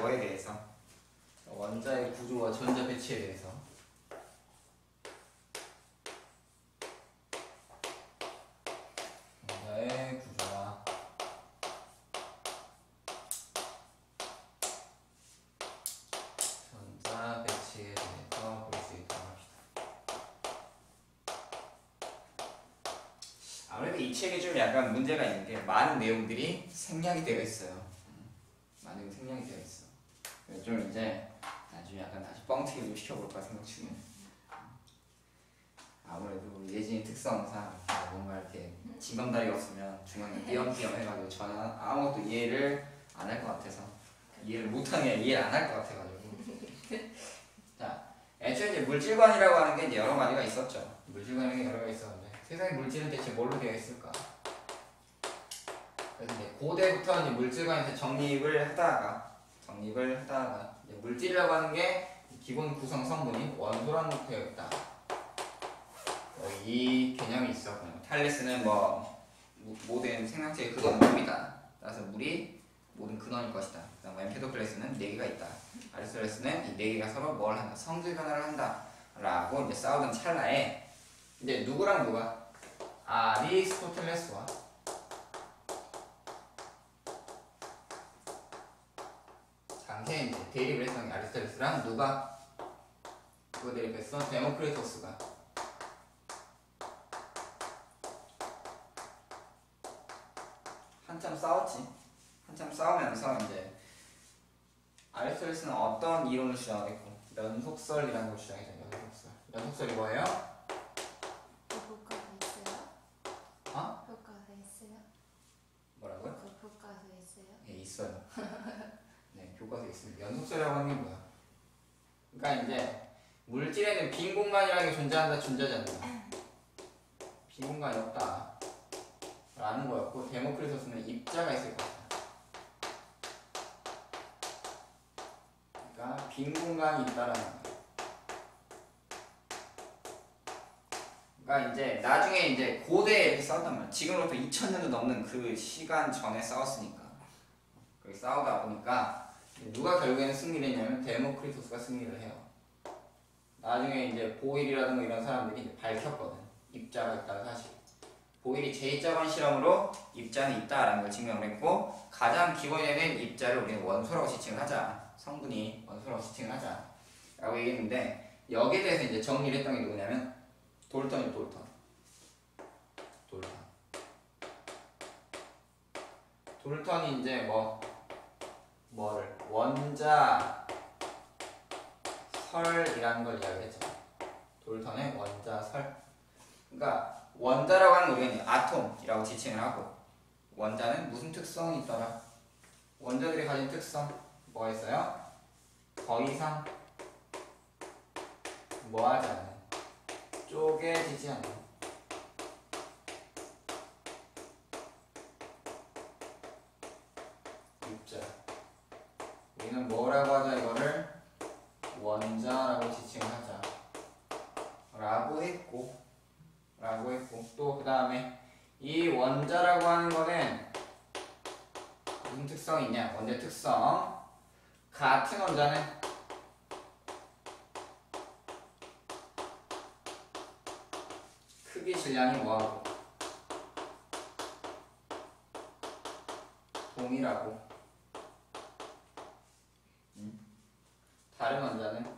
뭐에 대해서? 원자의 구조와 전자 배치에 대해서. 원자의 구조와 전자 배치에 대해서 볼 수 있도록 합시다. 아무래도 이 책이 좀 약간 문제가 있는 게 많은 내용들이 생략이 되어 있어요. 많은 내용이 생략이 되어 있어. 그래서 좀 이제 나중에 약간 다시 뻥튀기도 시켜볼까 생각 중이에요. 아무래도 우리 예진이 특성상 뭔가 이렇게 징검다리가 없으면 중간에 띄엄띄엄 해가지고 저는 아무것도 이해를 안 할 것 같아서 이해를 못하는 게 이해를 안 할 것 같아가지고 자, 애초에 이제 물질관이라고 하는 게 이제 여러 가지가 있었죠. 물질관이라는 게 여러 가지 있었는데 세상의 물질은 대체 뭘로 되어 있을까? 그래서 이제 고대부터 이제 물질관에서 정립을 하다가 이제 물질이라고 하는 게 기본 구성 성분이 원소랑 되어 있다. 이 개념이 있었고요. 탈레스는 뭐 모든 생명체의 근원은 물이다. 따라서 물이 모든 근원일 것이다. 그다음 엠페도클레스는 4개가 있다. 아리스토텔레스는 이 4개가 서로 뭘 한다? 성질 변화를 한다. 라고 이제 싸우던 찰나에 이제 누구랑 누가? 아리스토텔레스와 당시에 이제 대립을 했던 게 아리스토텔레스랑 누가 대립했어? 데모크리토스가 한참 싸웠지. 한참 싸우면서 이제 아리스토텔레스는 어떤 이론을 주장했고 연속설이라는 걸 주장했잖아요. 연속설이 뭐예요? 교과서 있어요? 어? 교과서 있어요? 뭐라고요? 교과서 있어요? 예, 있어요. 네, 교과서에 있습니다. 연속설이라고 하는 게 뭐야? 그러니까 이제 물질에는 빈 공간이라는 게 존재한다, 존재하지 않는다. 빈 공간이 없다 라는 거였고 데모크리토스는 입자가 있을 것이다. 그러니까 빈 공간이 있다라는 거야. 그러니까 이제 나중에 이제 고대에 이렇게 싸웠단 말이야. 지금으로부터 2000년도 넘는 그 시간 전에 싸웠으니까. 그렇게 싸우다 보니까 누가 결국에는 승리를 했냐면 데모크리토스가 승리를 해요. 나중에 이제 보일이라든가 이런 사람들이 이제 밝혔거든. 입자가 있다는 사실. 보일이 제2차원 실험으로 입자는 있다라는 걸 증명을 했고 가장 기본이 되는 입자를 우리는 원소라고 지칭을 하자. 성분이 원소라고 지칭을 하자. 라고 얘기했는데 여기에 대해서 이제 정리를 했던 게 누구냐면 돌턴이 돌턴. 돌턴이 이제 뭐를 원자 설이라는 걸 이야기했죠. 돌턴의 원자 설. 그러니까 원자라고 하는 건 우리는 아톰이라고 지칭을 하고 원자는 무슨 특성이 있더라? 원자들이 가진 특성 뭐가 있어요? 더 이상 뭐하지 않는 쪼개지지 않는 입자. 우리는 뭐라고 하자? 이거를 원자라고 지칭을 하자 라고 했고 또 그 다음에 이 원자라고 하는 거는 무슨 특성이 있냐? 원자 특성. 같은 원자는 크기 질량이 뭐하고 동일하고 다른 원자는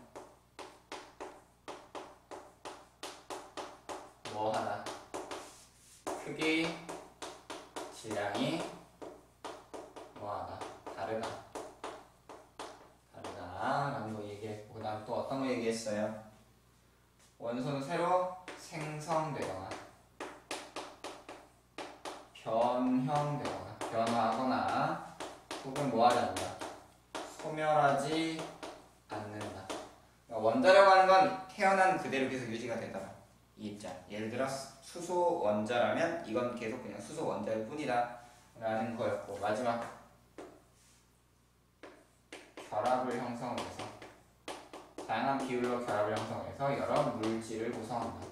뭐하다? 크기 질량이 뭐하다? 다르다 라는 거 얘기했고 그 다음 또 어떤 거 얘기했어요? 원소는 새로 생성되거나 변형되거나 변화하거나 혹은 뭐하지 않는다? 소멸하지 않는다. 그러니까 원자라고 하는 건 태어난 그대로 계속 유지가 되더라. 이 입자. 예를 들어 수소 원자라면 이건 계속 그냥 수소 원자일 뿐이다 라는 거였고 마지막 결합을 형성해서 다양한 비율로 결합을 형성해서 여러 물질을 구성한다.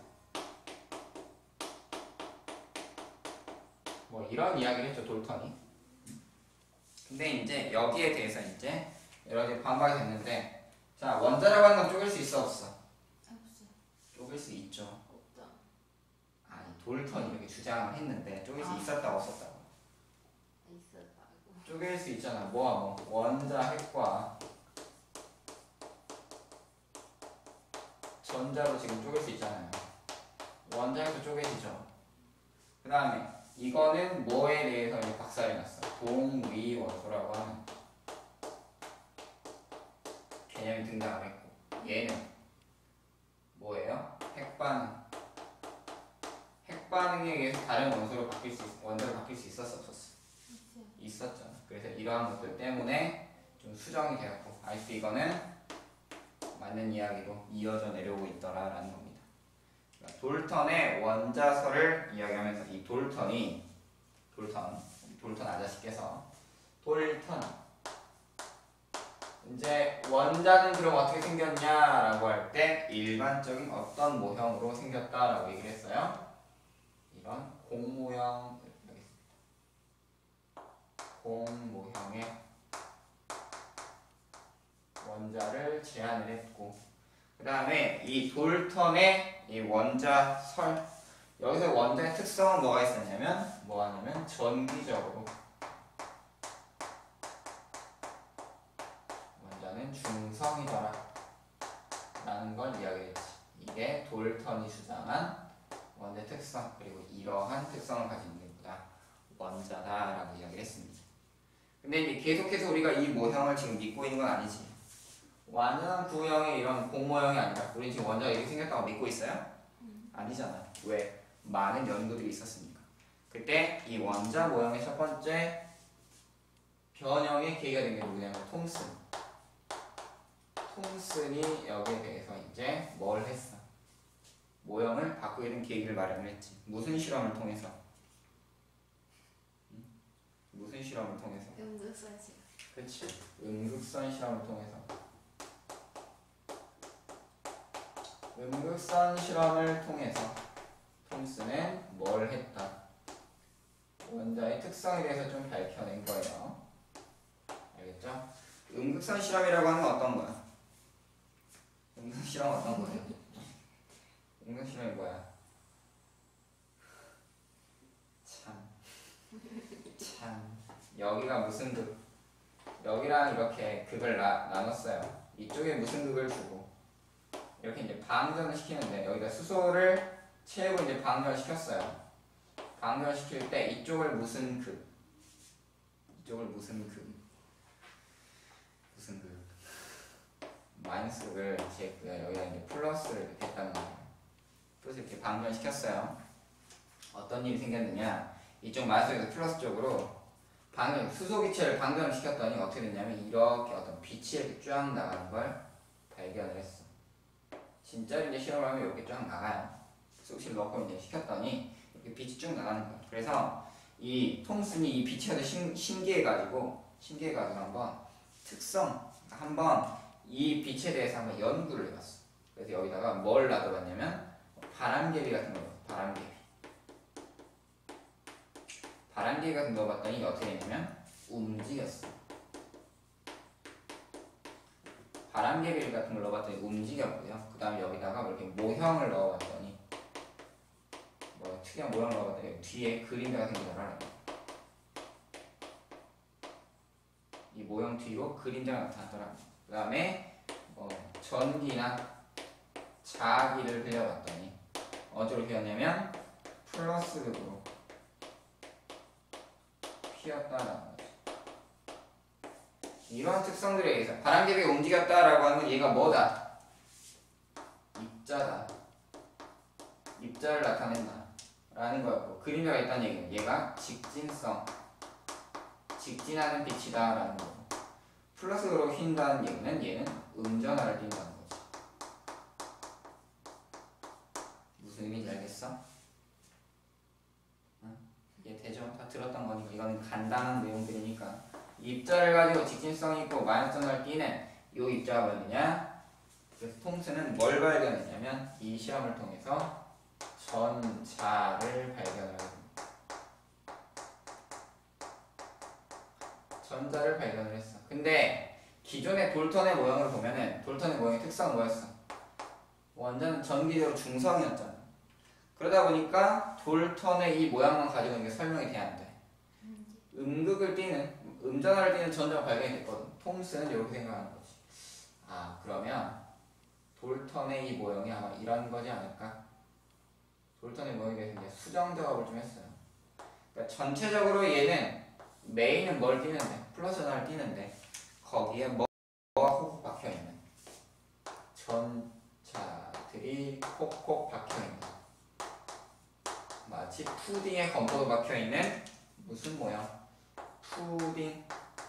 뭐 이런 이야기를 했죠, 돌턴이. 근데 이제 여기에 대해서 이제 여러 가지 반박이 됐는데, 자, 원자라고 하는 건 쪼갤 수 있어 없어? 없어요. 쪼갤 수 있죠. 없다. 아니, 돌턴 이렇게 주장을 했는데 쪼갤 수 있었다고 없었다고? 있었다고. 쪼갤 수 있잖아. 뭐하고? 원자 핵과 전자로 지금 쪼갤 수 있잖아요. 원자 핵도 쪼개지죠. 그 다음에 이거는 뭐에 대해서 이제 박살이 났어? 동위원소라고 하는 개념이 등장을 했고, 얘는 뭐예요? 핵반응. 핵반응에 의해서 다른 원소로 바뀔 수 원자로 바뀔 수 있었어 없었어? 있어요. 있었잖아. 그래서 이러한 것들 때문에 좀 수정이 되었고, 아직도 이거는 맞는 이야기로 이어져 내려오고 있더라라는 겁니다. 그러니까 돌턴의 원자설을 이야기하면서 이 돌턴 아저씨께서 돌턴 이제 원자는 그럼 어떻게 생겼냐라고 할 때 일반적인 어떤 모형으로 생겼다라고 얘기를 했어요. 이런 공 모형의 원자를 제안을 했고, 그 다음에 이 돌턴의 이 원자설, 여기서 원자의 특성은 뭐가 있었냐면 전기적으로 원자는 중성이더라 라는 걸 이야기했지. 이게 돌턴이 주장한 원자의 특성, 그리고 이러한 특성을 가진 게 뭐다? 원자다라고 이야기를 했습니다. 근데 이제 계속해서 우리가 이 모형을 지금 믿고 있는 건 아니지. 완전한 구형의 이런 공모형이 아니라 우리 지금 원자가 이렇게 생겼다고 믿고 있어요? 아니잖아. 왜? 많은 연구들이 있었으니까. 그때 이 원자 모형의 첫 번째 변형의 계기가 된 게 누구냐면 톰슨. 톰슨이 여기에 대해서 이제 뭘 했어? 모형을 바꾸게 된 계기를 마련을 했지. 무슨 실험을 통해서? 무슨 실험을 통해서? 음극선 시간. 그치. 음극선 실험을 통해서. 음극선 실험을 통해서 톰슨은 뭘 했다? 원자의 특성에 대해서 좀 밝혀낸 거예요. 알겠죠? 음극선 실험이라고 하는 건 어떤 거야? 음극선 실험은 어떤 거예요? 음극선 실험이 뭐야? 참 여기가 무슨 극? 여기랑 이렇게 극을 나눴어요. 이쪽에 무슨 극을 주고 이렇게 이제 방전을 시키는데, 여기다 수소를 채우고 이제 방전을 시켰어요. 방전을 시킬 때 이쪽을 무슨 극? 이쪽을 무슨 극? 마이너스 극을 제했고요. 여기다 이제 플러스를 이렇게 했다는 거예요. 플러스 이렇게 방전을 시켰어요. 어떤 일이 생겼느냐? 이쪽 마이너스에서 플러스 쪽으로 수소 기체를 방전을 시켰더니 어떻게 됐냐면 이렇게 어떤 빛이 이렇게 쫙 나가는 걸 발견을 했어. 진짜로 이제 실험을 하면 이렇게 쫙 나가요. 수소기체를 넣고 이제 시켰더니 이렇게 빛이 쭉 나가는 거야. 그래서 이 톰슨이 이 빛이 아주 신기해가지고 한번 이 빛에 대해서 한번 연구를 해봤어. 그래서 여기다가 뭘 놔둬봤냐면 바람개비 같은 거, 바람개비 같은 거 넣어봤더니 어떻게 되냐면 움직였어. 바람개비 같은 걸 넣어봤더니 움직였고요. 그 다음에 여기다가 이렇게 모형을 넣어봤더니 특이한 모형을 넣어봤더니 뒤에 그림자가 생기더라. 이 모형 뒤로 그림자가 나타나더라. 그 다음에 전기나 자기를 흘려봤더니 어디로 휘었냐면 플러스 극으로 휘었다라는 거죠. 이러한 특성들에 의해서 바람개비가 움직였다라고 하는 건 얘가 뭐다? 입자다. 입자를 나타낸다 라는 거였고, 그림자가 있다는 얘기는 얘가 직진하는 빛이다 라는 거고, 플러스로 휜다는 얘기는 얘는 음전하를 띈다는 거지. 무슨 의미인지 알겠어? 응? 이해되죠? 다 들었던 거니까. 이거는 간단한 내용들이니까. 입자를 가지고 직진성이 있고 마이너스전을 띠는 이 입자가 뭐냐? 그래서 톰슨은 뭘 발견했냐면 이 시험을 통해서 전자를 발견하게 됩니다. 전자를 발견을 했어. 근데 기존의 돌턴의 모형을 보면은 돌턴의 모형의 특성은 뭐였어? 원자는 전기적으로 중성이었잖아. 그러다 보니까 돌턴의 이 모양만 가지고 이게 설명이 돼야 안 돼. 음극을 띠는 음전하를 띠는 전자가 발견이 됐거든. 톰슨은 이렇게 생각하는 거지. 아 그러면 돌턴의 이 모형이 아마 이런 거지 않을까? 돌턴의 모형에 대해서 이제 수정 작업을 좀 했어요. 그러니까 전체적으로 얘는 메인은 뭘 띠는데 플러스 전하를 띠는데 거기에 뭐가 콕콕 박혀 있는 전자들이 콕콕 박혀 있는 마치 푸딩에 건포도 박혀 있는 무슨 모양? 푸딩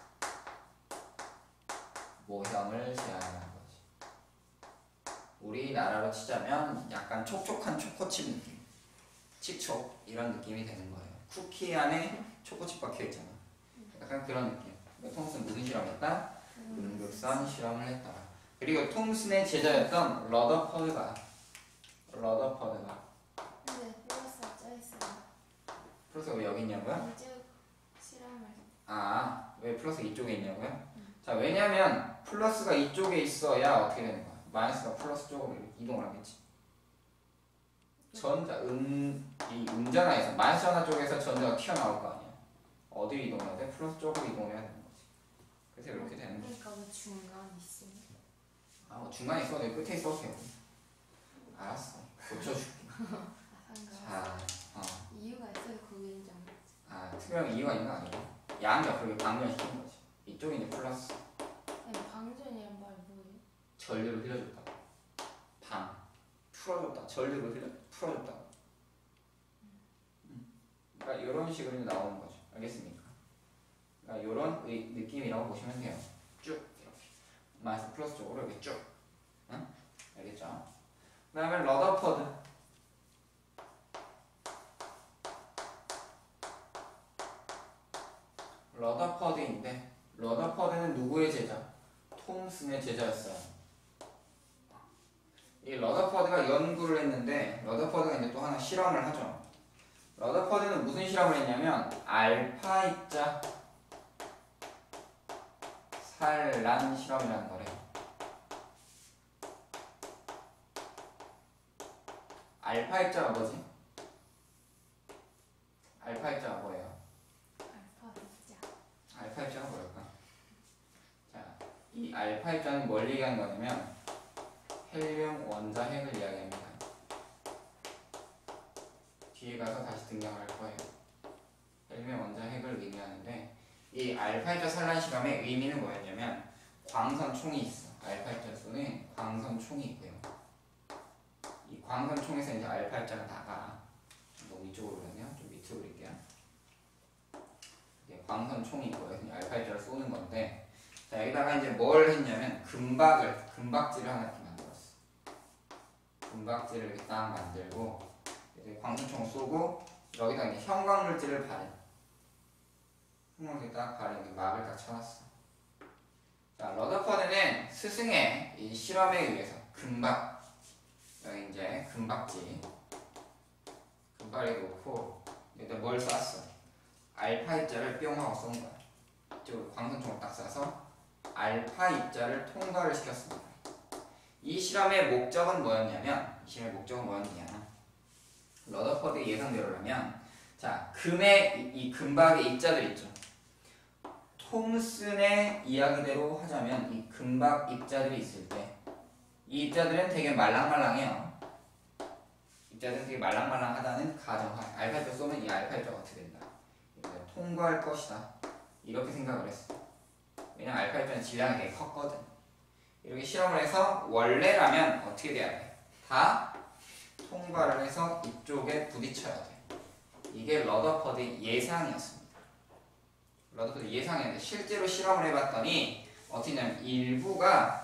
모형을 제안하는 거지. 우리나라로 치자면 약간 촉촉한 초코칩 느낌, 칩촉 이런 느낌이 되는 거예요. 쿠키 안에 초코칩 박혀 있잖아. 약간 그런 느낌. 톰슨 무슨 실험했다? 음극선 실험을 했다. 그리고 톰슨의 제자였던 러더퍼드가 근데 플러스가 쪄있어요. 플러스가 왜 여기 있냐고요? 이제 실험을. 아, 왜 플러스 이쪽에 있냐고요? 자, 왜냐면 플러스가 이쪽에 있어야 어떻게 되는 거야? 마이너스가 플러스 쪽으로 이동을 하겠지. 전자, 이 음전하에서 마이너스 전하 쪽에서 전자가 튀어나올 거 아니야. 어디로 이동해야 돼? 플러스 쪽으로 이동해야 되는 거지. 그래서 이렇게 되는 거지. 그러니까 뭐 중간 있어요. 아, 뭐 중간에 있어도 돼. 끝에 있어도 돼. 알았어. 고쳐줄게. 자, 이유가 있어요. 거기인 줄 알았지. 특별한 이유가 있는 거 아니고 양력 그렇게 방전시킨 거지. 이쪽이 이제 플러스. 아니, 방전이란 말 뭐예요? 전류를 흘려줬다. 풀어줬다. 전류를 풀어줬다. 그러니까 이런 식으로 나오는 거죠. 알겠습니까? 그러니까 이런 느낌이라고 보시면 돼요. 쭉 이렇게 마이너스 플러스 쪽으로 이렇게 쭉. 응? 알겠죠? 그 다음에 러더퍼드. 러더퍼드인데 러더퍼드는 누구의 제자? 톰슨의 제자였어요. 이 러더퍼드가 연구를 했는데 러더퍼드가 이제 또 하나 실험을 하죠. 러더퍼드는 무슨 실험을 했냐면 알파 입자 산란 실험이라는 거래. 알파 입자가 뭐지? 알파 입자가 뭐예요? 알파 입자가 뭐랄까? 자, 이 알파 입자는 뭘 얘기하는 거냐면 헬륨 원자핵을 이야기합니다. 뒤에 가서 다시 등장할 거예요. 헬륨 원자핵을 의미하는데 이 알파 입자 산란 실험의 의미는 뭐였냐면 광선총이 있어. 알파 입자 쏘는 광선총이 있고요. 이 광선총에서 이제 알파 입자가 나가. 너무 이쪽으로 그랬네요. 좀 밑으로 그릴게요. 광선총이 있고요. 알파 입자를 쏘는 건데, 자 여기다가 이제 뭘 했냐면 금박지를 하나 이렇게 만들었어. 금박지를 이렇게 딱 만들고 이제 광선총을 쏘고 여기다 이제 형광물질을 바른. 형광물질 딱 바른 막을 딱 쳐놨어. 자 러더퍼드는 스승의 이 실험에 의해서 여기 이제 금박을 놓고 여기다 뭘 쐈어? 알파 입자를 뿅 하고 쏜 거야. 이쪽으로 광선총을 딱 쏴서 알파 입자를 통과를 시켰습니다. 이 실험의 목적은 뭐였냐면 러더퍼드의 예상대로라면 자 이 금박의 입자들 있죠. 톰슨의 이야기대로 하자면 이 금박 입자들이 있을 때 이 입자들은 되게 말랑말랑해요. 입자들은 되게 말랑말랑하다는 가정하에 알파 입자 쏘면 이 알파 입자가 어떻게 된다? 통과할 것이다. 이렇게 생각을 했어. 왜냐면 알파 입자는 질량이 되게 컸거든. 이렇게 실험을 해서 원래라면 어떻게 돼야 돼? 다 통과를 해서 이쪽에 부딪혀야 돼. 이게 러더퍼드의 예상이었습니다. 러더퍼드 예상이었는데 실제로 실험을 해봤더니 어떻게 되냐면 일부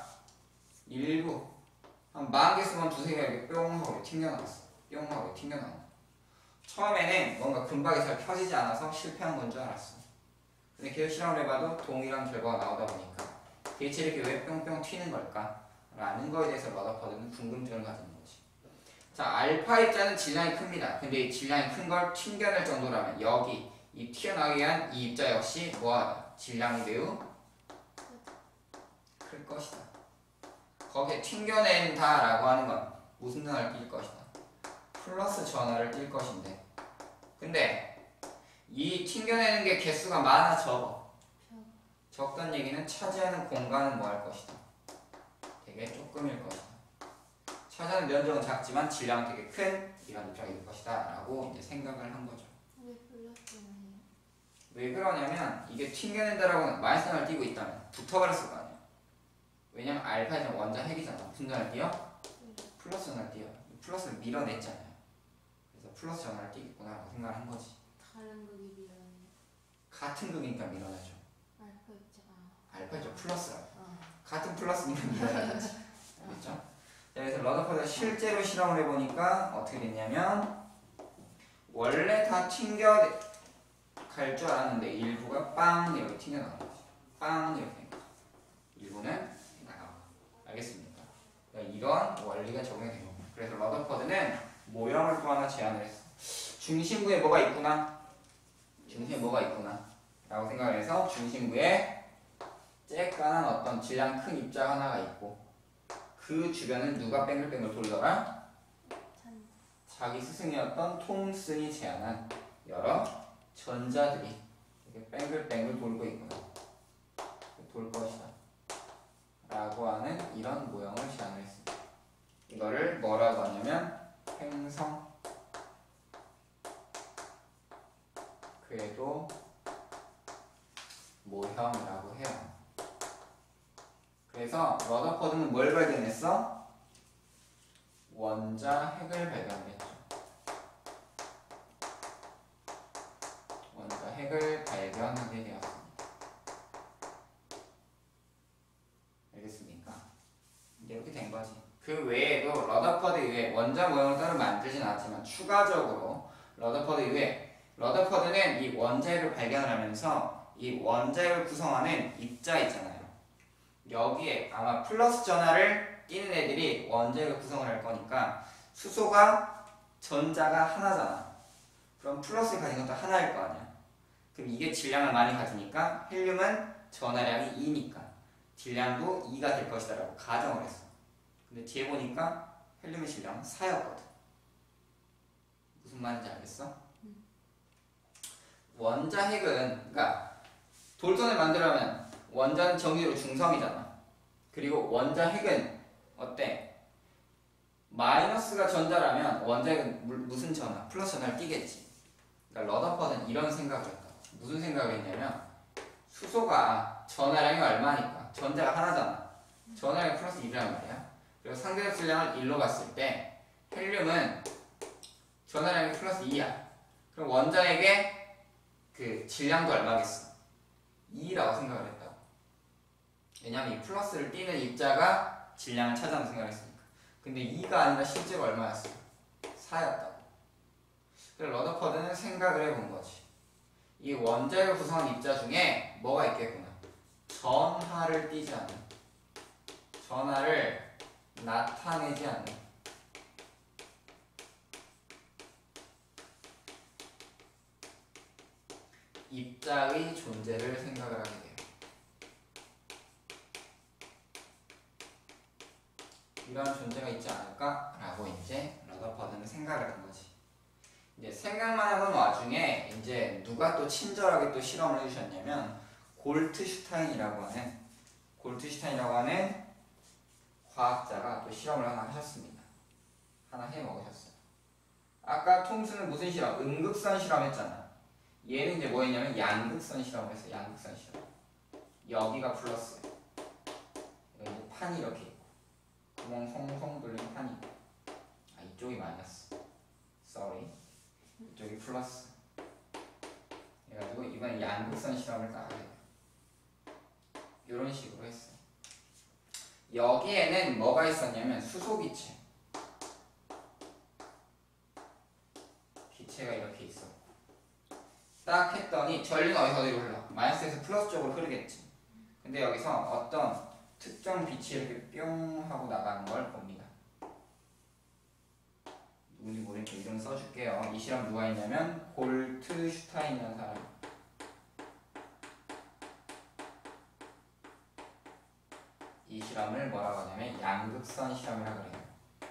한 10,000개 쓰면 두세 개가 이렇게 뿅 하고 튕겨나갔어. 뿅 하고 튕겨나갔어. 처음에는 뭔가 금박이 잘 펴지지 않아서 실패한 건 줄 알았어. 근데 계속 실험을 해봐도 동일한 결과가 나오다 보니까 대체 이렇게 왜 뿅뿅 튀는 걸까? 라는 거에 대해서 러더퍼드는 궁금증을 가진 거지. 자, 알파 입자는 질량이 큽니다. 근데 이 질량이 큰 걸 튕겨낼 정도라면 여기 이 튀어나오기 위한 이 입자 역시 뭐하다? 질량이 매우 클 것이다. 거기에 튕겨낸다라고 하는 건 무슨 전화를 띌 것이다. 플러스 전화를 띌 것인데, 근데 이 튕겨내는 게 개수가 많아 적어? 적다는 얘기는 차지하는 공간은 뭐 할 것이다. 되게 조금일 것이다. 차지하는 면적은 작지만 질량은 되게 큰 이런 입장일 것이다 라고 이제 생각을 한 거죠. 왜 플러스는 해요? 왜 그러냐면 이게 튕겨낸다라고 마이너스 전화를 띄고 있다면 붙어버렸을 거 아니야. 왜냐면 알파는 원자 핵이잖아. 무슨 전화를 띄어? 플러스 전화를 띄어. 플러스를 밀어냈잖아요. 그래서 플러스 전화를 띄겠구나 라고 생각을 한 거지. 다른 극이 밀어내요. 같은 극이니까 밀어내죠. 알파 입자가. 알파죠. 플러스라고. 같은 플러스니까 밀어내야지. 알겠죠? 그래서 러더퍼드가 실제로 실험을 해보니까 어떻게 됐냐면 원래 다 튕겨 갈 줄 알았는데 일부가 빵 이렇게 튕겨 나간 거죠. 빵 이렇게 된 거죠. 일부는 나가고. 알겠습니까? 그러니까 이런 원리가 적용이 된 겁니다. 그래서 러더퍼드는 모형을 또 하나 제안을 했어. 중심부에 뭐가 있구나. 중심에 뭐가 있구나. 라고 생각을 해서 중심부에 쬐깐한 어떤 질량 큰 입자 하나가 있고 그 주변은 누가 뱅글뱅글 돌더라? 자기 스승이었던 톰슨이 제안한 여러 전자들이 이렇게 뱅글뱅글 돌고 있구나. 돌 것이다. 라고 하는 이런 모형을 제안을 했습니다. 이거를 뭐라고 하냐면 행성 궤도 모형이라고 해요. 그래서 러더퍼드는 뭘 발견했어? 원자 핵을 발견했죠. 원자 핵을 발견하게 되었습니다. 알겠습니까? 이제 이렇게 된 거지. 그 외에도 러더퍼드 이외에 원자 모형을 따로 만들진 않았지만 추가적으로 러더퍼드 이외에 러더퍼드는 이 원자핵을 발견을 하면서 이 원자핵을 구성하는 입자 있잖아요. 여기에 아마 플러스 전하를 띄는 애들이 원자핵을 구성을 할 거니까 수소가 전자가 하나잖아. 그럼 플러스를 가진 것도 하나일 거 아니야. 그럼 이게 질량을 많이 가지니까 헬륨은 전하량이 2니까 질량도 2가 될 것이다 라고 가정을 했어. 근데 뒤에 보니까 헬륨의 질량은 4였거든. 무슨 말인지 알겠어? 원자핵은 그러니까 돌선을 만들려면 원자는 정의로 중성이잖아. 그리고 원자핵은 어때? 마이너스가 전자라면 원자핵은 무슨 전하? 플러스 전하를 띄겠지. 그러니까 러더퍼드는 이런 생각을 했다. 무슨 생각을 했냐면 수소가 전하량이 얼마니까? 전자가 하나잖아. 전하량이 플러스 1이란 말이야. 그리고 상대적 질량을 1로 봤을 때 헬륨은 전하량이 플러스 2야. 그럼 원자핵의 그 질량도 얼마겠어? 2라고 생각을 했다고. 왜냐면 이 플러스를 띄는 입자가 질량을 차지하는 생각을 했으니까. 근데 2가 아니라 실제로 얼마였어? 4였다고. 그래서 러더퍼드는 생각을 해본 거지. 이 원자핵을 구성한 입자 중에 뭐가 있겠구나. 전하를 띄지 않는, 전하를 나타내지 않는 입자의 존재를 생각을 하게 돼요. 이런 존재가 있지 않을까라고 이제 러더퍼드는 생각을 한 거지. 이제 생각만 하는 와중에 이제 누가 또 친절하게 또 실험을 해주셨냐면 골트슈타인이라고 하는 과학자가 또 실험을 하나 하셨습니다. 하나 해 먹으셨어요. 아까 톰슨은 무슨 실험? 음극선 실험 했잖아. 얘는 이제 뭐 했냐면 양극선 실험을 했어요. 양극선 실험. 여기가 플러스. 여기 판이 이렇게 있고 구멍 송송 뚫린 판이 있고. 아, 이쪽이 마이너스. sorry. 이쪽이 플러스. 그래가지고 이번에 양극선 실험을 딱 하게 돼요. 이런 식으로 했어요. 여기에는 뭐가 있었냐면 수소기체. 기체가 이렇게 있어. 딱 했더니 전류는 어디서 어디로 흘러? 마이너스에서 플러스 쪽으로 흐르겠지. 근데 여기서 어떤 특정 빛이 이렇게 뿅 하고 나가는 걸 봅니다. 누군지 모르니까 이름 써줄게요. 이 실험 누가 했냐면 골트슈타인이라는 사람. 이 실험을 뭐라고 하냐면 양극선 실험이라고 그래요.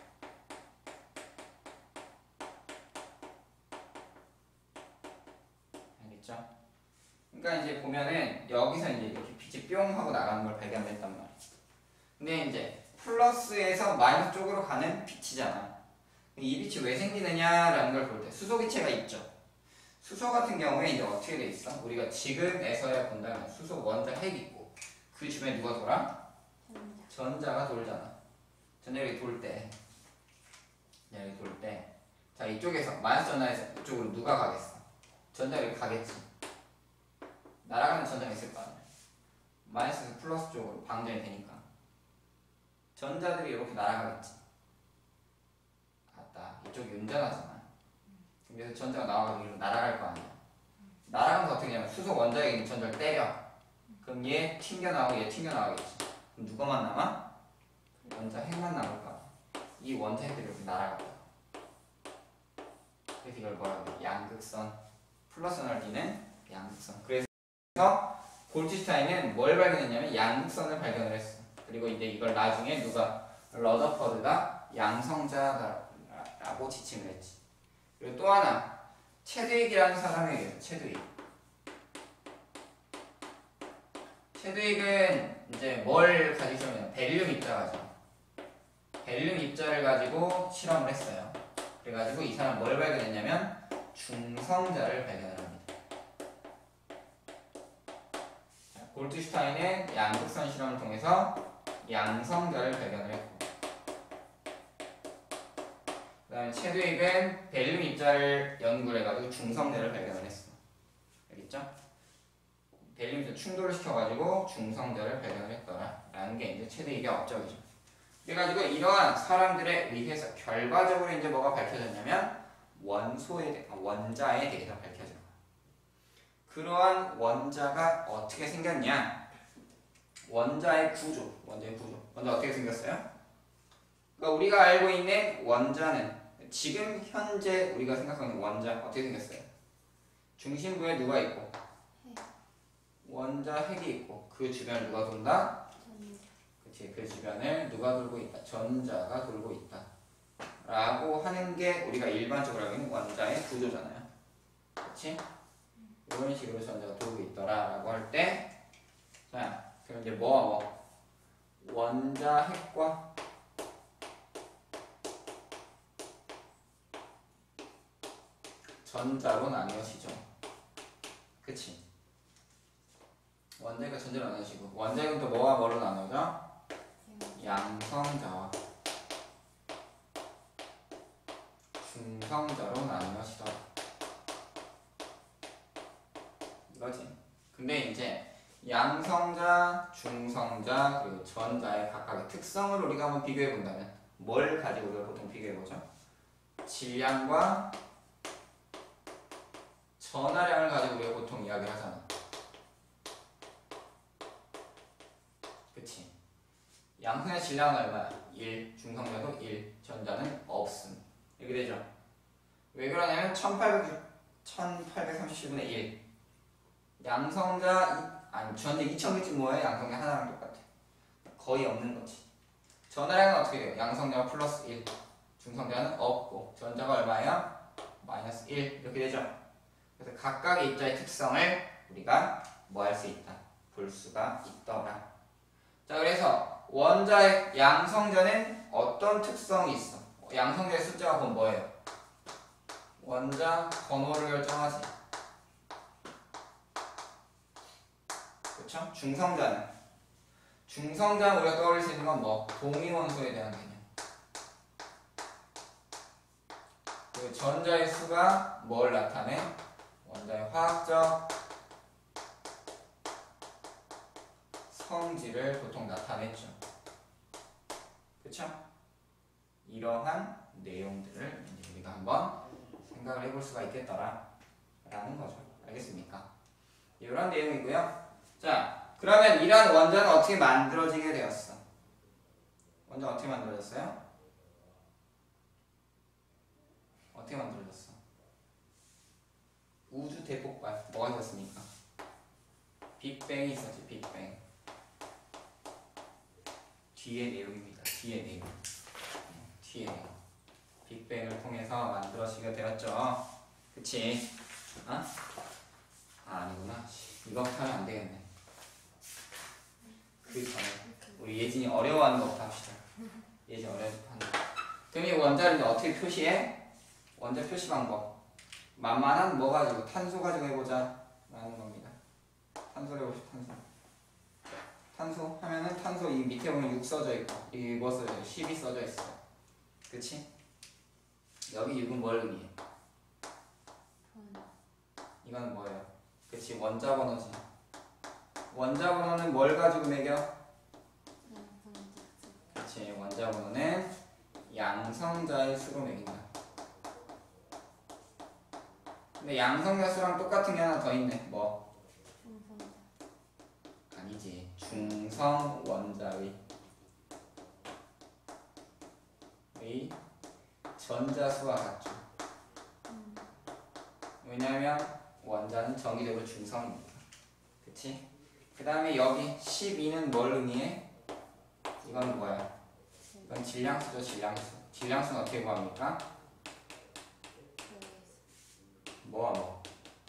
알겠죠? 그러니까 이제 보면은 여기서 이제 이렇게 빛이 뿅 하고 나가는 걸 발견했단 말이에요. 근데 이제 플러스에서 마이너스 쪽으로 가는 빛이잖아. 이 빛이 왜 생기느냐라는 걸 볼 때 수소기체가 있죠. 수소 같은 경우에 이제 어떻게 돼 있어? 우리가 지금에서야 본다면 수소 원자 핵 있고 그 주변에 누가 돌아? 전자가 돌잖아. 전자가 이렇게 돌 때, 이렇게 돌 때, 자 이쪽에서 마이너스 전화에서 이쪽으로 누가 가겠어? 전자가 이렇게 가겠지. 날아가는 전자가 있을 거 아니야. 마이너스에서 플러스 쪽으로 방전이 되니까 전자들이 이렇게 날아가겠지. 맞다. 이쪽이 운전하잖아. 그래서 전자가 나와가지고 이리로 날아갈 거 아니야. 날아가면서 어떻게 하냐면 수소 원자에 있는 전자를 때려. 그럼 얘 튕겨나오고 얘 튕겨나오겠지. 그럼 누가만 남아? 원자 핵만 남을 거야. 이 원자 핵들이 이렇게 날아가고. 그래서 이걸 뭐라고 해? 양극선. 플러스 에너지는 양극선. 그래서 골드슈타인은 뭘 발견했냐면 양극선을 발견을 했어. 그리고 이제 이걸 나중에 누가 러더퍼드가 양성자라고 지칭을 했지. 그리고 또 하나 체드윅이라는 사람에게 체드윅은 이제 뭘 가지고 있냐면 벨륨 입자가죠. 벨륨 입자를 가지고 실험을 했어요. 그래가지고 이 사람 뭘 발견했냐면 중성자를 발견을 합니다. 골드슈타인은 양극선 실험을 통해서 양성자를 발견을 했고, 그 다음에 체드윅은 벨륨 입자를 연구를 해가지고 중성자를 발견을 했어. 알겠죠? 벨륨 입자 충돌을 시켜가지고 중성자를 발견을 했더라 라는 게 이제 체드윅의 업적이죠. 그래가지고 이러한 사람들에 의해서 결과적으로 이제 뭐가 밝혀졌냐면 원자에 대해서 밝혀진 거야. 그러한 원자가 어떻게 생겼냐? 원자의 구조. 원자 어떻게 생겼어요? 그러니까 우리가 알고 있는 원자는 지금 현재 우리가 생각하는 원자 어떻게 생겼어요? 중심부에 누가 있고? 원자 핵이 있고 그 주변을 누가 돈다? 그치, 그 주변을 누가 돌고 있다? 전자가 돌고 있다 라고 하는 게 우리가 일반적으로 알고 있는 원자의 구조잖아요. 그치? 이런 식으로 전자가 돌고 있더라 라고 할 때, 자 그럼 이제 원자 핵과 전자로 나뉘어지죠. 그치? 원자가 전자로 나뉘어지고 원자핵은 또 뭐와 뭐로 나누죠? 양성자와 중성자로 나뉘어지더라 이거지. 근데 이제 양성자, 중성자, 그리고 전자의 각각의 특성을 우리가 한번 비교해 본다면 뭘 가지고 우리가 보통 비교해 보죠? 질량과 전하량을 가지고 우리가 보통 이야기를 하잖아. 그치? 양성의 질량은 얼마야? 1, 중성자도 1, 전자는 없음. 이렇게 되죠? 왜 그러냐면 1837분의 1 양성자, 전자 2000개쯤 모여야 양성자 하나랑 똑같아. 거의 없는 거지. 전하량은 어떻게 돼요? 양성자가 플러스 1, 중성자는 없고 전자가 얼마예요? 마이너스 1 이렇게 되죠? 그래서 각각의 입자의 특성을 우리가 뭐 할 수 있다? 볼 수가 있더라. 자, 그래서 원자의 양성자는 어떤 특성이 있어? 양성자의 숫자가 그건 뭐예요? 원자 번호를 결정하지. 그쵸? 중성자는 우리가 떠올릴 수 있는 건 뭐? 동위원소에 대한 개념. 그리고 전자의 수가 뭘 나타내? 원자의 화학적 성질을 보통 나타냈죠. 그쵸? 이러한 내용들을 이제 우리가 한번 생각을 해볼 수가 있겠더라 라는 거죠. 알겠습니까? 이런 내용이고요. 자, 그러면 이러한 원자는 어떻게 만들어지게 되었어? 원자 어떻게 만들어졌어요? 어떻게 만들어졌어? 우주 대폭발 뭐가 있었습니까? 빅뱅이 있었지. 빅뱅. 뒤의 내용입니다. 뒤의 내용. 뒤의 내용. 빅뱅을 통해서 만들어지게 되었죠. 그치? 어? 아니구나. 이거부터 하면 안 되겠네. 그 전에 우리 예진이 어려워하는 것부터 합시다. 예진이 어려워하는 거. 그럼 이 원자를 어떻게 표시해? 원자 표시 방법. 만만한 뭐 가지고? 탄소 가지고 해보자 라는 겁니다. 탄소를 해봅시다. 탄소 하면은 탄소 이 밑에 보면 6 써져 있고 이 뭐 써져 있어? 10이 써져 있어. 그치? 여기 6은 뭘 의미해? 이건 뭐예요? 그치, 원자 번호지. 원자 번호는 뭘 가지고 매겨? 그치, 원자 번호는 양성자의 수로 매긴다. 근데 양성자 수랑 똑같은 게 하나 더 있네. 뭐? 아니지. 중성 원자의 전자수와 같죠. 왜냐하면 원자는 정기적으로 중성이니까. 그치? 그 다음에 여기 12는 뭘 의미해? 이건 뭐야? 이건 질량수죠. 질량수. 질량수는 어떻게 구합니까? 뭐와 뭐?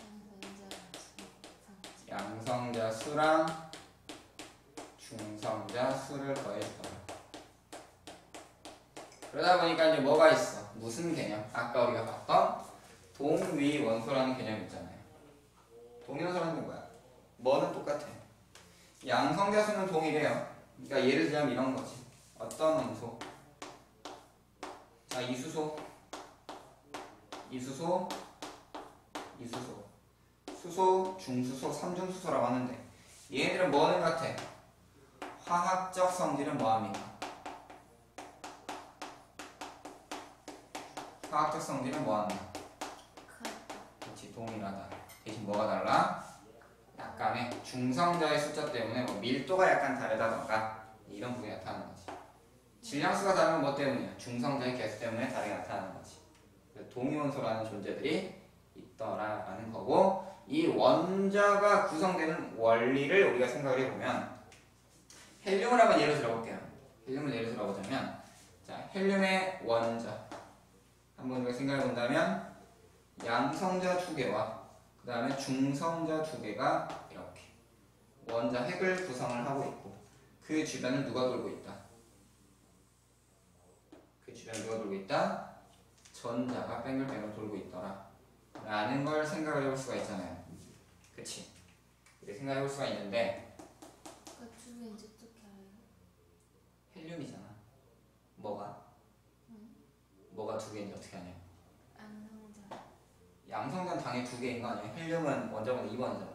양성자 수랑 중성자 수를 더해서. 그러다 보니까 이제 뭐가 있어? 무슨 개념? 아까 우리가 봤던 동위원소라는 개념 있잖아요. 동위원소라는 게 뭐야? 뭐는 똑같아. 양성자 수는 동일해요. 그러니까 예를 들자면 이런 거지. 어떤 원소? 자, 이수소, 이수소, 이수소, 수소, 중수소, 삼중수소라고 하는데 얘네들은 뭐는 같아? 화학적 성질은 뭐합니까? 화학적 성질은 뭐한다? 그렇지, 동일하다. 대신 뭐가 달라? 약간의 중성자의 숫자 때문에 뭐 밀도가 약간 다르다던가 이런 부분이 나타나는 거지. 질량수가 다르면 뭐 때문이야? 중성자의 개수 때문에 다르게 나타나는 거지. 동위원소라는 존재들이 있더라라는 거고, 이 원자가 구성되는 원리를 우리가 생각을 해보면 헬륨을 한번 예로 들어볼게요. 헬륨을 예로 들어보자면, 자, 헬륨의 원자 한번 우리가 생각해 본다면 양성자 두 개와 그 다음에 중성자 두 개가 이렇게 원자 핵을 구성을 하고 있고, 그 주변을 누가 돌고 있다? 그 주변을 누가 돌고 있다? 전자가 뱅글뱅글 돌고 있더라 라는 걸 생각을 해볼 수가 있잖아요. 그치? 이렇게 생각해 볼 수가 있는데, 두 개인지 어떻게 알아요? 헬륨이잖아. 뭐가? 뭐가 두 개인지 어떻게 아냐? 양성자. 양성자는 당연히 두 개인 거 아니야? 헬륨은 원자번호 2번이잖아.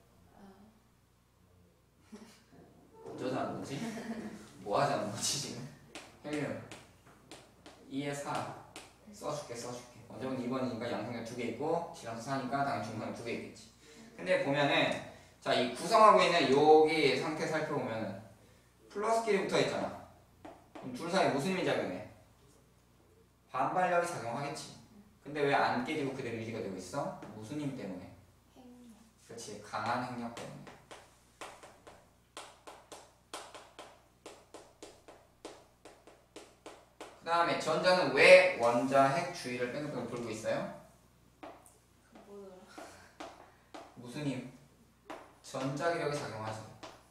어쩌자는 거지? 뭐 하자는 거지 지금? 헬륨 2에 4 써줄게. 원자번호 2번이니까 양성자 두 개 있고 질량수 4니까 당연히 중성자 두 개 있겠지. 근데 보면은, 자, 이 구성하고 있는 여기 상태 살펴보면은 플러스끼리 붙어 있잖아. 그럼 둘 사이에 무슨 힘이 작용해? 반발력이 작용하겠지. 근데 왜 안 깨지고 그대로 유지가 되고 있어? 무슨 힘 때문에? 핵력. 그렇지, 강한 핵력 때문에. 그 다음에 전자는 왜 원자 핵 주위를 뺑글뺑글 돌고 있어요? 뭐더라? 무슨 힘? 전자기력이 작용하죠.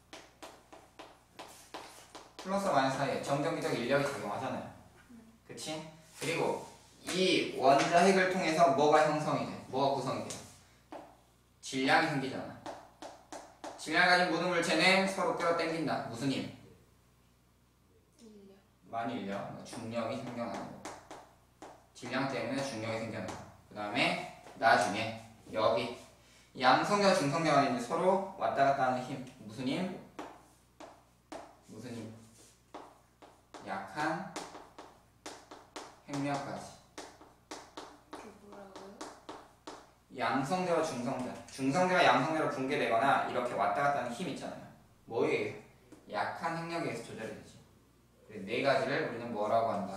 플러스 마이너스 사이에 정전기적 인력이 작용하잖아요. 그치? 그리고 이 원자 핵을 통해서 뭐가 형성이 돼? 뭐가 구성이 돼? 질량이 생기잖아. 질량을 가진 모든 물체는 서로 끌어당긴다. 무슨 힘? 인력. 많이 인력, 중력이 생겨나는 거. 질량 때문에 중력이 생겨나는 거. 그 다음에 나중에 여기 양성자, 중성자 간에 이제 서로 왔다 갔다 하는 힘. 무슨 힘? 무슨 힘? 약한 핵력까지. 그게 뭐라고요? 양성자와 중성자. 중성자가 양성자로 붕괴되거나 이렇게 왔다 갔다 하는 힘 있잖아요. 뭐에 의해서? 약한 핵력에 의해서 조절이 되지. 그래서 네 가지를 우리는 뭐라고 한다?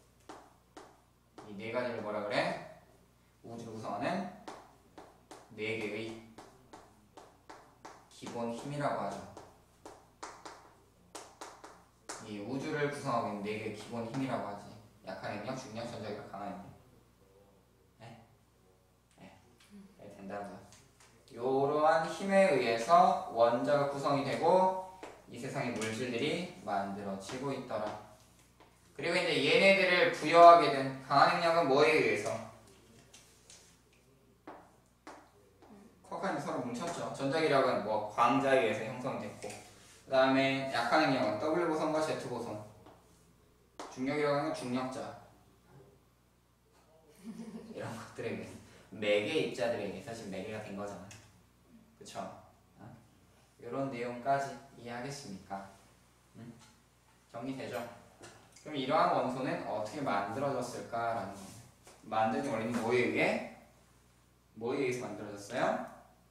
이 네 가지를 뭐라 그래? 우주를 구성하는 네 개의 기본 힘이라고 하죠. 이 우주를 구성하고 있는 네 개의 기본 힘이라고 하지. 약한 능력, 중력, 전자기력, 강한 능력. 네? 네, 된다고요. 이러한 힘에 의해서 원자가 구성이 되고 이 세상의 물질들이 만들어지고 있더라. 그리고 이제 얘네들을 부여하게 된 강한 능력은 뭐에 의해서? 쿼크는 서로 뭉쳤죠. 전자기력은 뭐 광자에 의해서 형성됐고, 그 다음에 약한 능력은 W 보선과 Z 보선. 중력이라고 하는 건 중력자. 이런 것들에게 매개 입자들에게 사실 매개가 된 거잖아. 그쵸? 이런 내용까지 이해하겠습니까? 정리되죠? 그럼 이러한 원소는 어떻게 만들어졌을까라는 거예요. 만드는 원리는 뭐에 의해? 뭐에 의해서 만들어졌어요?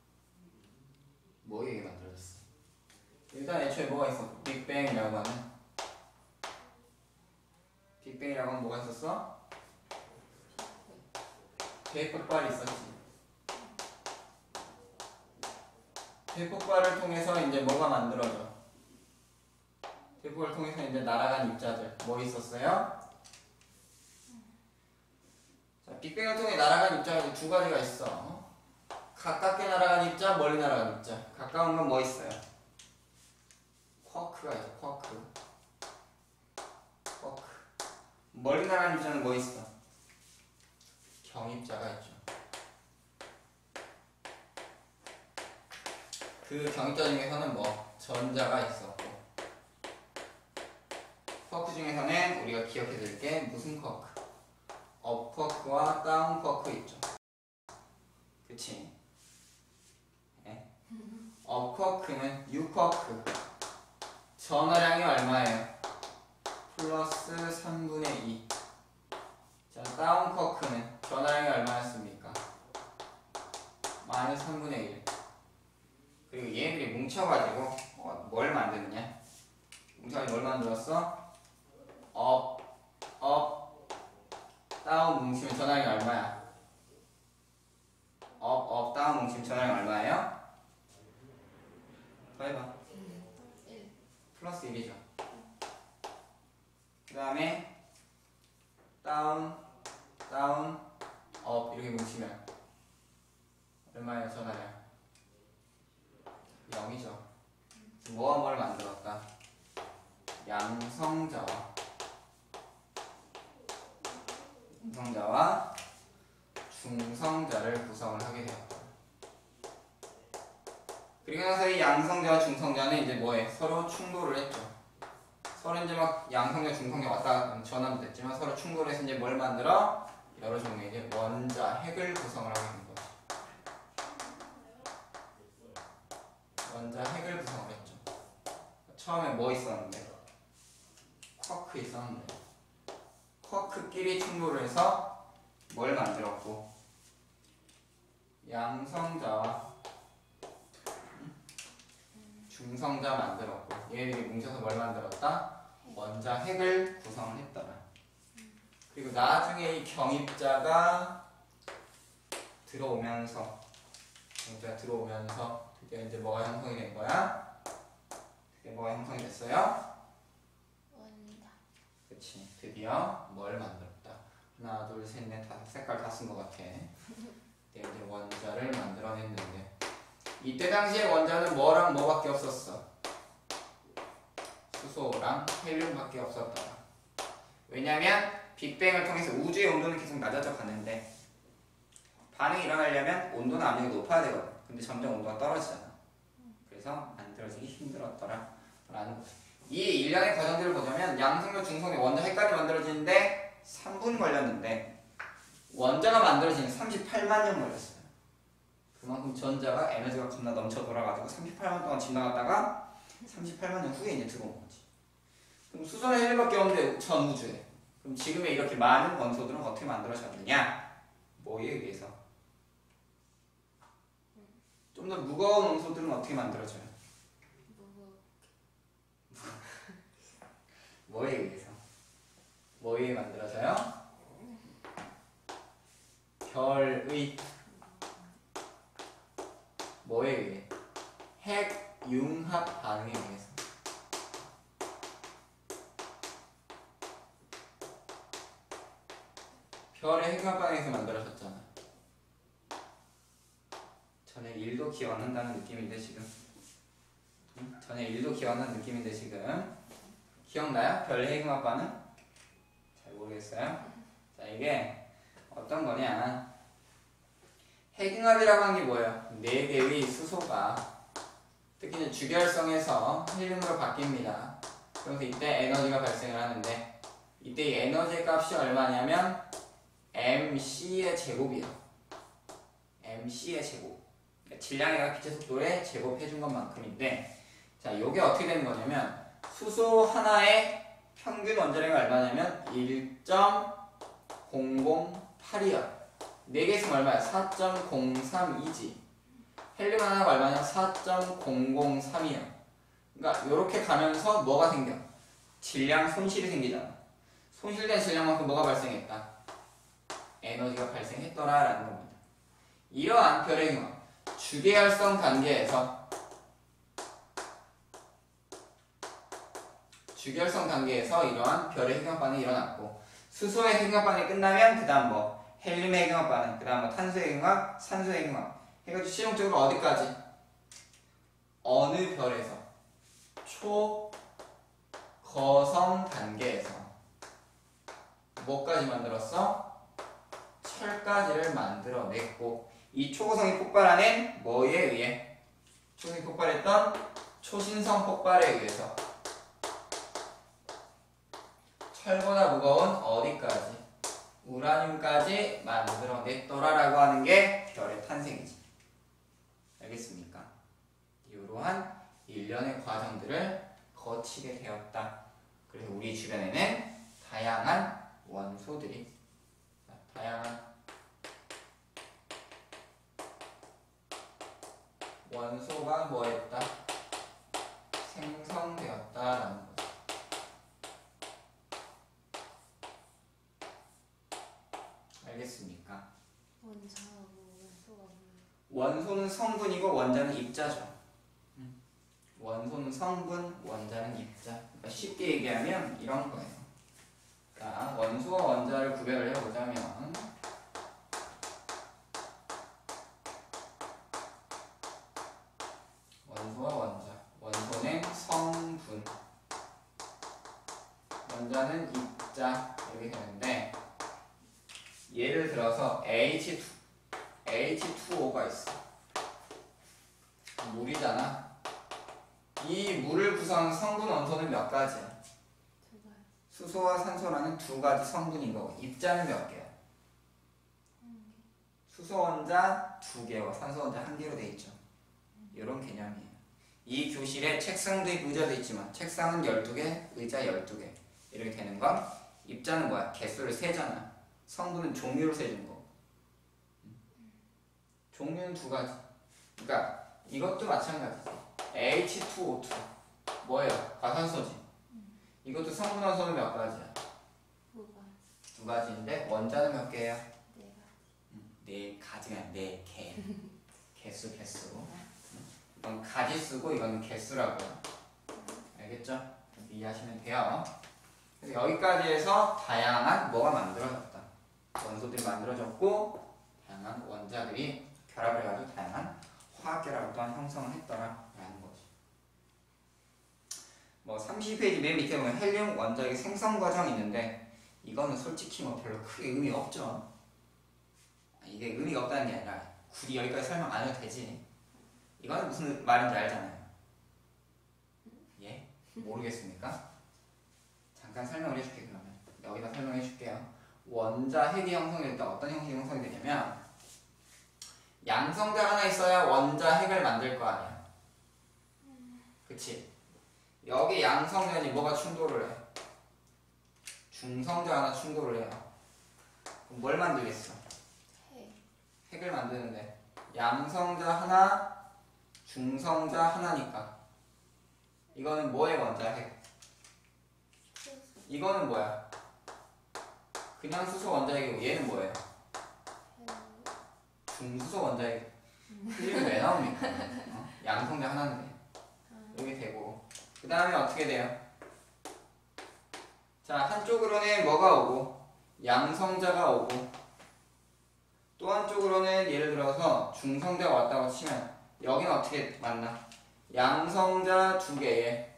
뭐에 의해 만들어졌어? 일단 애초에 뭐가 있어? 빅뱅이라고 하는 빅뱅이라고 하는 뭐가 있었어? 대폭발이 있었지. 대폭발을 통해서 이제 뭐가 만들어져? 대폭발을 통해서 이제 날아간 입자들 뭐 있었어요? 자, 빅뱅을 통해 날아간 입자가 두 가지가 있어. 가깝게 날아간 입자, 멀리 날아간 입자. 가까운 건 뭐 있어요? 쿼크가 있어. 쿼크. 멀리 날아간 입자는 뭐 있어? 경입자가 있죠. 그 경입자 중에서는 뭐 전자가 있었고, 쿼크 중에서는 우리가 기억해 둘 게 무슨 쿼크? 업 쿼크와 다운 쿼크 있죠. 그치? 네? 업 쿼크는 U 쿼크. 전하량이 얼마예요? 플러스 3분의 2. 자, 다운 쿼크는 전하량이 얼마였습니까? 마이너스 3분의 1. 그리고 얘네들이 뭉쳐가지고 뭘 만드느냐? 뭉쳐가지고 뭘 만들었어? 업, 다운 뭉치면 전하량이 얼마야? 업, 다운 뭉치면 전하량이 얼마예요? 더해봐. 1. 플러스 1이죠. 그 다음에 다운, 업 이렇게 뭉치면 얼마예요? 전하량 0이죠. 뭐와 뭘 만들었다? 양성자와 중성자를 구성을 하게 되었다. 그리고 나서 이 양성자와 중성자는 이제 뭐해? 서로 충돌을 했죠. 서로 이제 막 양성자, 중성자 왔다 전환도 됐지만 서로 충돌해서 이제 뭘 만들어? 여러 종류의 이제 원자, 핵을 구성을 하게 된 거죠. 원자, 핵을 구성을 했죠. 처음에 뭐 있었는데? 쿼크 있었는데 쿼크끼리 충돌을 해서 뭘 만들었고? 양성자와 중성자 만들었고, 얘네들이 뭉쳐서 뭘 만들었다? 원자 핵을 구성을 했더라. 그리고 나중에 이 경입자가 들어오면서 드디어 이제 뭐가 형성이 된 거야? 드디어 뭐가 형성이 됐어요? 원이다. 그치. 드디어 뭘 만들었다. 하나, 둘, 셋, 넷, 다섯. 색깔 다 쓴 것 같아. 이제 원자를 만들어냈는데 이때 당시에 원자는 뭐랑 뭐밖에 없었어? 수소랑 헬륨밖에 없었다. 왜냐면 빅뱅을 통해서 우주의 온도는 계속 낮아져 가는데 반응이 일어나려면 온도나 압력이 높아야 되거든. 근데 점점 온도가 떨어지잖아. 그래서 만들어지기 힘들었더라 라는 거죠. 이 일련의 과정들을 보자면 양성자, 중성자, 원자 핵까지 만들어지는데 3분 걸렸는데 원자가 만들어지는 38만 년 걸렸어요. 그만큼 전자가 에너지가 겁나 넘쳐 돌아가지고 38만 동안 지나갔다가 38만 년 후에 이제 들어온 거지. 그럼 수소는 헬륨밖에 없는데 전 우주에. 그럼 지금의 이렇게 많은 원소들은 어떻게 만들어졌느냐? 뭐에 의해서? 좀 더 무거운 원소들은 어떻게 만들어져요? 뭐에 의해서? 뭐에 의해 만들어져요? 별의 뭐에 의해? 핵융합 반응에 의해서. 별의 핵융합반응에서 만들어졌잖아. 전에 1도 기억 안 난다는 느낌인데 지금. 전에 1도 기억 안 나는 느낌인데 지금. 기억나요? 별의 핵융합반응? 잘 모르겠어요. 자, 이게 어떤 거냐. 핵융합이라고 하는 게 뭐예요? 4개의 수소가 특히 이제 주결성에서 헬륨으로 바뀝니다. 그래서 이때 에너지가 발생을 하는데 이때 이 에너지의 값이 얼마냐면 mc의 제곱이에요. mc의 제곱. 그러니까 질량의 빛의 속도에 제곱해준 것만큼인데 자, 요게 어떻게 되는 거냐면 수소 하나의 평균 원자량이 얼마냐면 1.008이야. 4개 있으면 얼마야? 4.032지. 헬륨 하나가 얼마냐? 4.003이야. 그러니까 요렇게 가면서 뭐가 생겨? 질량 손실이 생기잖아. 손실된 질량만큼 뭐가 발생했다? 에너지가 발생했더라라는 겁니다. 이러한 별의 융합, 주계열성 단계에서 이러한 별의 핵융합 반응이 일어났고 수소의 핵융합 반응이 끝나면 그 다음 뭐 헬륨의 핵융합 반응, 그 다음 뭐 탄소의 핵융합, 산소의 핵융합 해가지고 실용적으로 어디까지? 어느 별에서? 초거성 단계에서 뭐까지 만들었어? 철까지를 만들어냈고 이 초고성이 폭발하는 뭐에 의해? 초고성이 폭발했던 초신성 폭발에 의해서 철보다 무거운 어디까지? 우라늄까지 만들어냈더라라고 하는 게 별의 탄생이지. 알겠습니까? 이러한 일련의 과정들을 거치게 되었다. 그래서 우리 주변에는 다양한 원소들이 다양한 원소가 뭐했다? 생성되었다라는 거죠. 알겠습니까? 원소는 성분이고 원자는 입자죠. 원소는 성분, 원자는 입자. 그러니까 쉽게 얘기하면 이런 거예요. 자, 원소와 원자를 구별을 해보자면 원소와 원자. 원소는 성분, 원자는 입자 이렇게 되는데 예를 들어서 H2O가 있어. 물이잖아. 이 물을 구성하는 성분 원소는 몇 가지야? 수소와 산소라는 2가지 성분인 거고 입자는 몇 개야? 수소 원자 2개와 산소 원자 1개로 돼 있죠. 이런 개념이에요. 이 교실에 책상도 있고 의자도 있지만 책상은 12개, 의자 12개 이렇게 되는 건 입자는 뭐야? 개수를 세잖아. 성분은 종류를 세준 거. 종류는 2가지. 그러니까 이것도 마찬가지지. H2O2 뭐예요? 과산소지. 이것도 성분 원소는 몇 가지야? 2가지인데 원자는 몇 개야? 4가지가 4개. 개수. 이건 가지수고 이건 개수라고요. 알겠죠? 이해하시면 돼요. 그래서 여기까지 해서 다양한 뭐가 만들어졌다. 원소들이 만들어졌고 다양한 원자들이 결합을 해가지고 다양한 화학결합을 또한 형성을 했더라라는 거지. 뭐 32페이지 맨 밑에 보면 헬륨 원자의 생성 과정이 있는데 이거는 솔직히 뭐 별로 크게 의미 없죠. 이게 의미가 없다는 게 아니라 굳이 여기까지 설명 안 해도 되지. 이거는 무슨 말인지 알잖아요. 예? 모르겠습니까? 잠깐 설명을 해줄게. 그러면 여기다 설명해 줄게요. 원자 핵이 형성될 때 어떤 형식이 형성이 되냐면 양성자 하나 있어야 원자 핵을 만들 거 아니야. 그치? 여기 양성자니 뭐가 충돌을 해? 중성자 하나 충돌을 해요. 그럼 뭘 만들겠어? 핵을 만드는데 양성자 하나, 중성자 하나니까 이거는 뭐의 원자 핵? 이거는 뭐야? 그냥 수소 원자 핵이고 얘는 뭐예요? 중수소 원자 핵. 헬륨이 왜 나옵니까? 양성자 하나인데 이렇게 되고 그 다음에 어떻게 돼요? 자, 한쪽으로는 뭐가 오고 양성자가 오고 또 한쪽으로는 예를 들어서 중성자가 왔다고 치면 여기는 어떻게 만나? 양성자 두 개에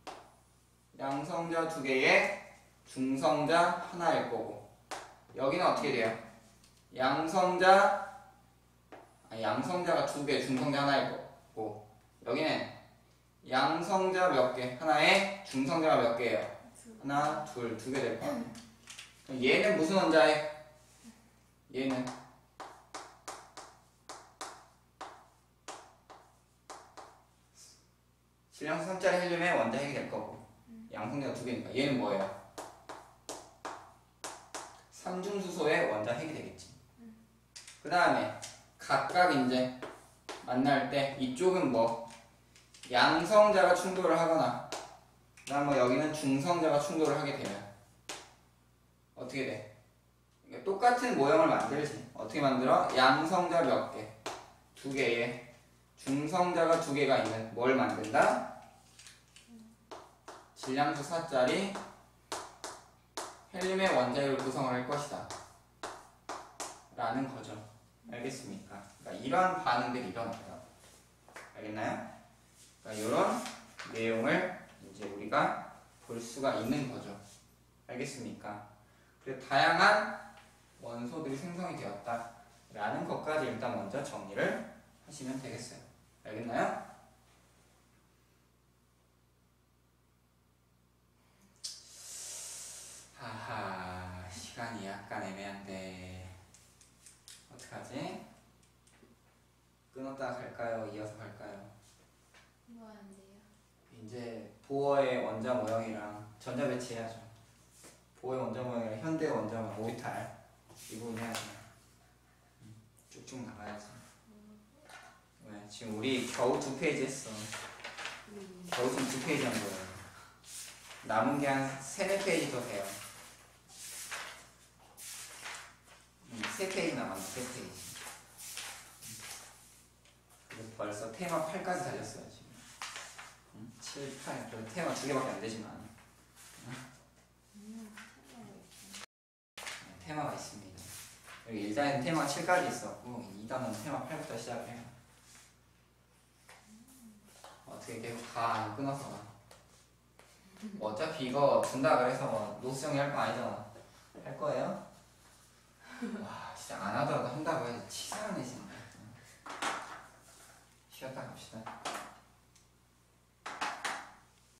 중성자 하나일 거고 여기는 어떻게 돼요? 양성자가 두 개, 중성자 하나일 거고 여기는 양성자 몇 개, 하나에 중성자가 몇 개예요? 하나, 둘, 두 개 될 거 아니에요. 그럼 얘는 무슨 원자에? 얘는 질량수 3짜리 헬륨의 원자핵이 될 거고 양성자가 두 개니까 얘는 뭐예요? 삼중수소의 원자핵이 되겠지. 그 다음에 각각 이제 만날 때 이쪽은 뭐 양성자가 충돌을 하거나 그 다음 뭐 여기는 중성자가 충돌을 하게 되면 어떻게 돼? 똑같은 모형을 만들지. 어떻게 만들어? 양성자 몇 개? 두 개에 중성자가 두 개가 있는 뭘 만든다? 질량수 4짜리 헬륨의 원자핵을 구성을 할 것이다 라는 거죠. 알겠습니까? 그러니까 이러한 반응들이 일어나요. 알겠나요? 그러니까 이런 내용을 이제 우리가 볼 수가 있는 거죠. 알겠습니까? 그래서 다양한 원소들이 생성이 되었다 라는 것까지 일단 먼저 정리를 하시면 되겠어요. 알겠나요? 하하, 시간이 약간 애매한데 어떡하지? 끊었다가 갈까요? 이어서 갈까요? 뭐 안 돼요? 이제 보어의 원자 모형이랑 전자 배치해야죠. 보어의 원자 모형이랑 현대 원자 모형 오비탈 이 부분 해야죠. 쭉쭉 나가야지. 왜? 지금 우리 겨우 2페이지 했어. 겨우 지금 2페이지 한 거예요. 남은 게 한 3, 4페이지 더 돼요. 3페이지 남았네. 3페이지. 그래서 벌써 테마 8까지 달렸어요 지금. 7, 8. 그래서 테마 2개밖에 안 되지만 테마가 있습니다. 여기 1단에는 테마가 7까지 있었고 2단은 테마 8부터 시작해요. 어떻게 계속 다 끊어서 어차피 이거 준다 그래서 뭐 노스 정리 할 거 아니잖아. 할 거예요? 와 진짜 안 하더라도 한다고 해야지 치사하네 진짜. 쉬었다 갑시다.